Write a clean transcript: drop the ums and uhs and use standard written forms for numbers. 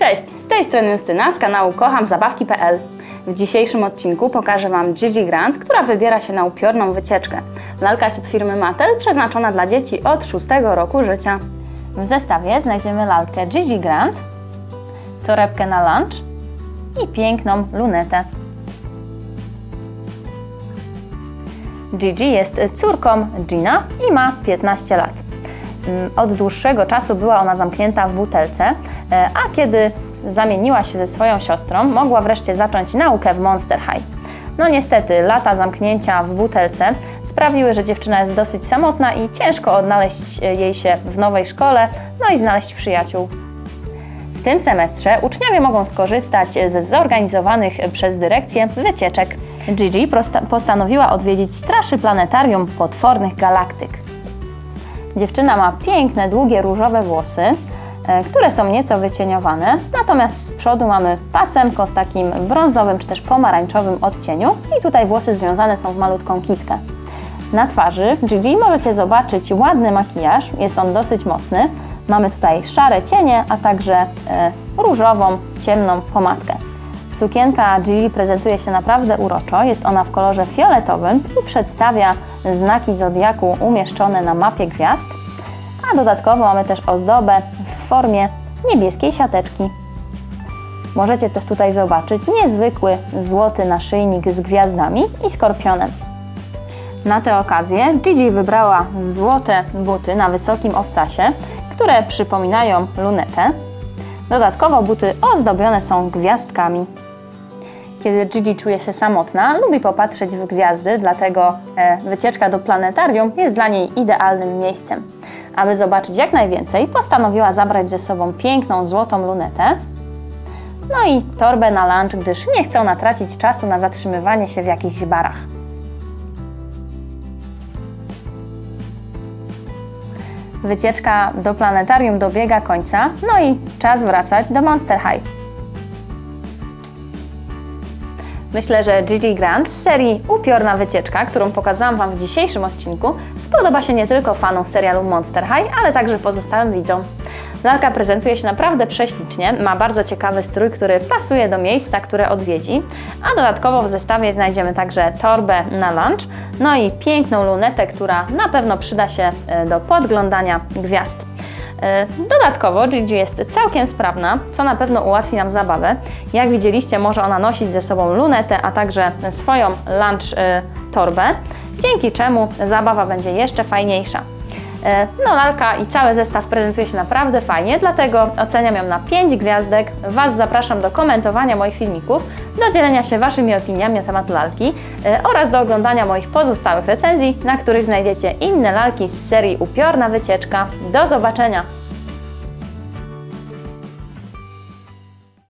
Cześć, z tej strony Justyna z kanału KochamZabawki.pl. W dzisiejszym odcinku pokażę Wam Gigi Grant, która wybiera się na upiorną wycieczkę. Lalka jest od firmy Mattel, przeznaczona dla dzieci od 6 roku życia. W zestawie znajdziemy lalkę Gigi Grant, torebkę na lunch i piękną lunetę. Gigi jest córką Gina i ma 15 lat. Od dłuższego czasu była ona zamknięta w butelce, a kiedy zamieniła się ze swoją siostrą, mogła wreszcie zacząć naukę w Monster High. No niestety, lata zamknięcia w butelce sprawiły, że dziewczyna jest dosyć samotna i ciężko odnaleźć jej się w nowej szkole, no i znaleźć przyjaciół. W tym semestrze uczniowie mogą skorzystać ze zorganizowanych przez dyrekcję wycieczek. Gigi postanowiła odwiedzić Straszy Planetarium Potwornych Galaktyk. Dziewczyna ma piękne, długie, różowe włosy, które są nieco wycieniowane, natomiast z przodu mamy pasemko w takim brązowym czy też pomarańczowym odcieniu i tutaj włosy związane są w malutką kitkę. Na twarzy Gigi możecie zobaczyć ładny makijaż, jest on dosyć mocny. Mamy tutaj szare cienie, a także różową, ciemną pomadkę. Sukienka Gigi prezentuje się naprawdę uroczo, jest ona w kolorze fioletowym i przedstawia znaki zodiaku umieszczone na mapie gwiazd, a dodatkowo mamy też ozdobę w formie niebieskiej siateczki. Możecie też tutaj zobaczyć niezwykły złoty naszyjnik z gwiazdami i skorpionem. Na tę okazję Gigi wybrała złote buty na wysokim obcasie, które przypominają lunetę. Dodatkowo buty ozdobione są gwiazdkami. Kiedy Gigi czuje się samotna, lubi popatrzeć w gwiazdy, dlatego wycieczka do planetarium jest dla niej idealnym miejscem. Aby zobaczyć jak najwięcej, postanowiła zabrać ze sobą piękną złotą lunetę, no i torbę na lunch, gdyż nie chce ona tracić czasu na zatrzymywanie się w jakichś barach. Wycieczka do planetarium dobiega końca, no i czas wracać do Monster High. Myślę, że Gigi Grant z serii Upiorna Wycieczka, którą pokazałam Wam w dzisiejszym odcinku, spodoba się nie tylko fanom serialu Monster High, ale także pozostałym widzom. Lalka prezentuje się naprawdę prześlicznie, ma bardzo ciekawy strój, który pasuje do miejsca, które odwiedzi, a dodatkowo w zestawie znajdziemy także torbę na lunch, no i piękną lunetę, która na pewno przyda się do podglądania gwiazd. Dodatkowo Gigi jest całkiem sprawna, co na pewno ułatwi nam zabawę. Jak widzieliście, może ona nosić ze sobą lunetę, a także swoją lunch torbę, dzięki czemu zabawa będzie jeszcze fajniejsza. No lalka i cały zestaw prezentuje się naprawdę fajnie, dlatego oceniam ją na 5 gwiazdek. Was zapraszam do komentowania moich filmików, do dzielenia się Waszymi opiniami na temat lalki oraz do oglądania moich pozostałych recenzji, na których znajdziecie inne lalki z serii Upiorna Wycieczka. Do zobaczenia!